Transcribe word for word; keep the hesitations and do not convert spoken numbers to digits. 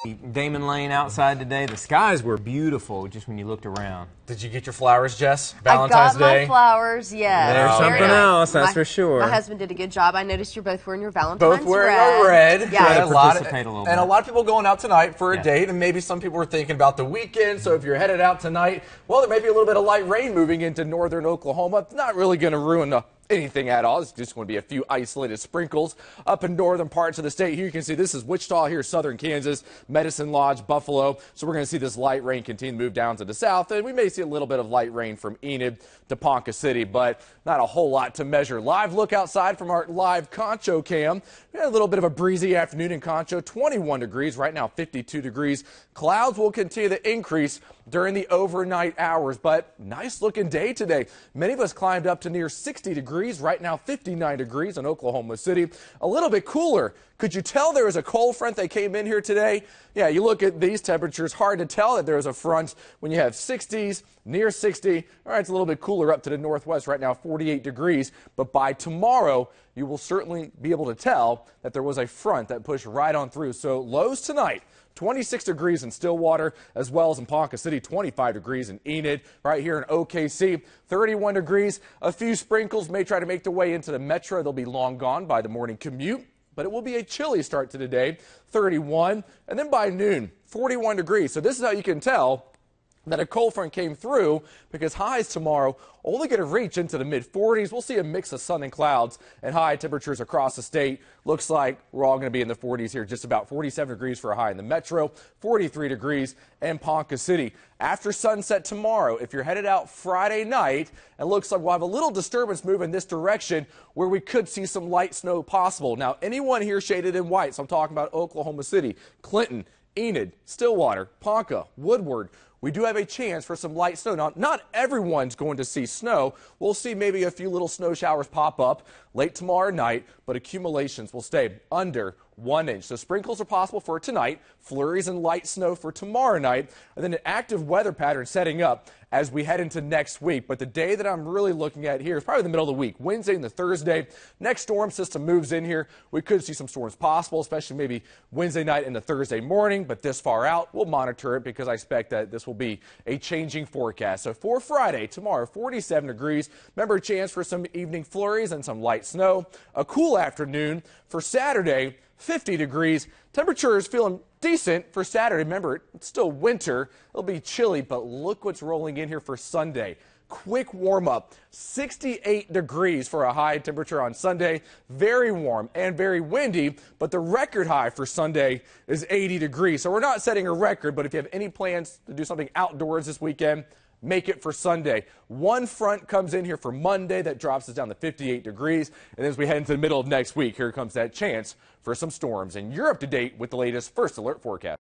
Damon Lane outside today. The skies were beautiful just when you looked around. Did you get your flowers, Jess? Valentine's I got Day? my flowers, yes. There's Oh, something okay. else, that's my, for sure. My husband did a good job. I noticed you're both wearing your Valentine's Both wearing red. a red. Yeah. And, a lot, of, Participate a little and a bit. lot of people going out tonight for a Yeah. date, and maybe some people are thinking about the weekend. So if you're headed out tonight, well, there may be a little bit of light rain moving into northern Oklahoma. It's not really going to ruin the anything at all. It's just going to be a few isolated sprinkles up in northern parts of the state. Here you can see this is Wichita, here southern Kansas, Medicine Lodge, Buffalo. So we're going to see this light rain continue to move down to the south, and we may see a little bit of light rain from Enid to Ponca City, but not a whole lot to measure. Live look outside from our live Concho cam. We had a little bit of a breezy afternoon in Concho, twenty-one degrees, right now fifty-two degrees. Clouds will continue to increase during the overnight hours, but nice looking day today. Many of us climbed up to near sixty degrees, right now fifty-nine degrees in Oklahoma City. A little bit cooler. Could you tell there was a cold front that came in here today? Yeah, you look at these temperatures, hard to tell that there was a front when you have sixties, near sixty. All right, it's a little bit cooler up to the northwest, right now forty-eight degrees, but by tomorrow, you will certainly be able to tell that there was a front that pushed right on through. So lows tonight, twenty-six degrees in Stillwater, as well as in Ponca City, twenty-five degrees in Enid. Right here in O K C, thirty-one degrees. A few sprinkles may try to make their way into the metro. They'll be long gone by the morning commute, but it will be a chilly start to the day, thirty-one. And then by noon, forty-one degrees. So this is how you can tell that a cold front came through, because highs tomorrow only going to reach into the mid forties. We'll see a mix of sun and clouds and high temperatures across the state. Looks like we're all going to be in the forties here, just about forty-seven degrees for a high in the metro, forty-three degrees in Ponca City. After sunset tomorrow, if you're headed out Friday night, it looks like we'll have a little disturbance move in this direction where we could see some light snow possible. Now, anyone here shaded in white, so I'm talking about Oklahoma City, Clinton, Enid, Stillwater, Ponca, Woodward. We do have a chance for some light snow. Now, not everyone's going to see snow. We'll see maybe a few little snow showers pop up late tomorrow night, but accumulations will stay under one inch. So sprinkles are possible for tonight, flurries and light snow for tomorrow night, and then an active weather pattern setting up as we head into next week. But the day that I'm really looking at here is probably the middle of the week, Wednesday and the Thursday. Next storm system moves in here. We could see some storms possible, especially maybe Wednesday night and the Thursday morning. But this far out, we'll monitor it because I expect that this will be a changing forecast. So for Friday, tomorrow, forty-seven degrees. Remember, a chance for some evening flurries and some light snow. A cool afternoon for Saturday, fifty degrees. Temperature is feeling decent for Saturday. Remember, it's still winter. It'll be chilly, but look what's rolling in here for Sunday. Quick warm up, sixty-eight degrees for a high temperature on Sunday. Very warm and very windy, but the record high for Sunday is eighty degrees. So we're not setting a record, but if you have any plans to do something outdoors this weekend, make it for Sunday. One front comes in here for Monday that drops us down to fifty-eight degrees. And as we head into the middle of next week, here comes that chance for some storms. And you're up to date with the latest First Alert forecast.